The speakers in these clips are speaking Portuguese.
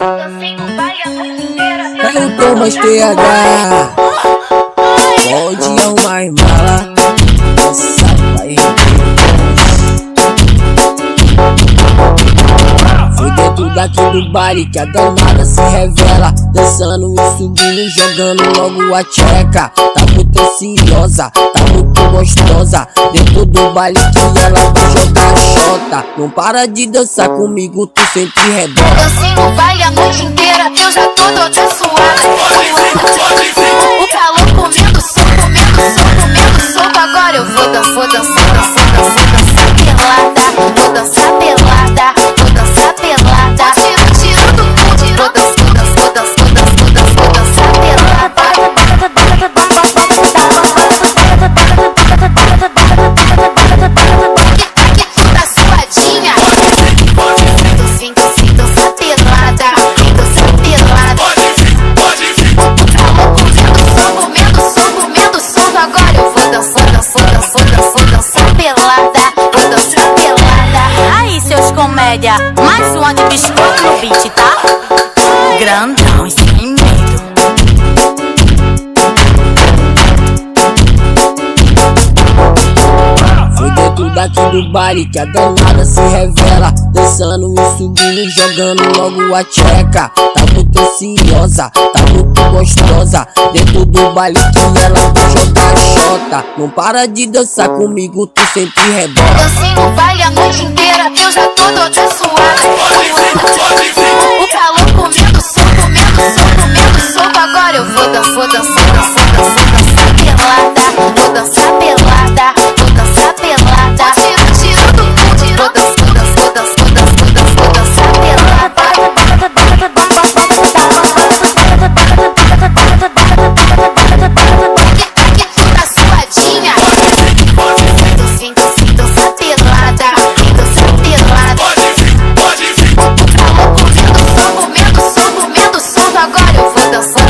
Eu tô mais TH, pode arrumar mala, essa vai foi dentro daqui do baile que a danada se revela, dançando e subindo, jogando logo a tcheca. Tá muito ansiosa, tá muito gostosa, dentro do baile que ela vai jogar a xota. Não para de dançar comigo, tu sempre rebola. Dancei no baile a noite inteira, eu já tô toda suada. O calor comendo soco, comendo soco. Agora eu vou dançar pelada. Vou dançar pelada, vou dançar pelada. Tirando tudo, vou dançar pelada. Tá suadinha. Dançar pelada, dançar pelada. Comendo soco. Agora eu vou dançar pelada. Vou dançar pelada. Aí, seus comédia, mais um de biscoito no beat, tá? Grandão e sem medo. Foi dentro daqui do baile que a danada se revela, dançando e subindo, jogando logo a tcheca. Tá muito ansiosa, tá muito gostosa, dentro do baile que ela vai jogar a xota. Não para de dançar comigo, tu sempre rebola. Dancei no baile a noite inteira, eu já tô toda suada. O calor comendo soco. Agora eu vou dançar pelada. Vou dançar pelada, vou dançar pelada. Tirando tudo, vou dançar pelada. Tá suadinha. Dançar pelada, dançar pelada. Comendo soco. Agora eu vou dançar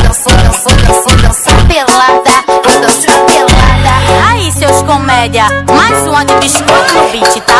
pelada. Vou dançar pelada. Aí, seus comédia, mais um de biscoito no beat, tá?